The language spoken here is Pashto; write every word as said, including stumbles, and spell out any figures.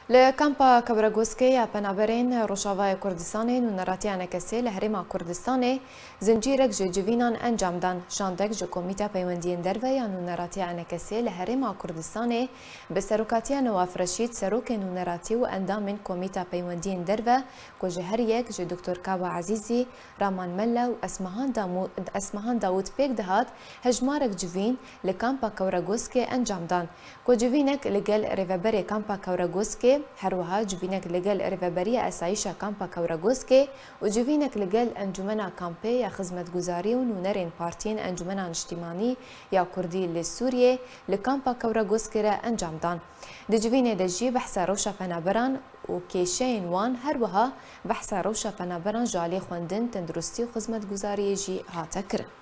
لكامبا كوركوسك بنابرين روشافای کردستان و نراتیان کسی لهرما کردستان زنجیرک جوینان انجام دان شاندک جو کمیته پیوندین دروی و نراتیان کسی لهرما کردستان به سروکاتیان و افرشید سروک و نراتی و اندام کمیته پیوندین دروی که جهر یک جو دکتر کاوا عزیزی رامان ملا و اسمهان داوود اسمهان داوود پیک دهات هجمارک جوین لکامپا کورکوسک انجام دان که جوینک لگل ریوبر کامپا کورکوسک هروها جوینک لگل ریوبری اسایش کامپا کورکوسک و جوینک لگل انجمن کامپی یا خدمتگزاری و نونرین پارتین انجمن اجتماعی یا کردی لسوریه لکامپا کورکوسک را انجام دان. دجوینه دجی بحث روشا پنابران و کیشین وان هروها بحث روشا پنابران جالی خوندن تندرستی و خدمتگزاری جی هاتکر.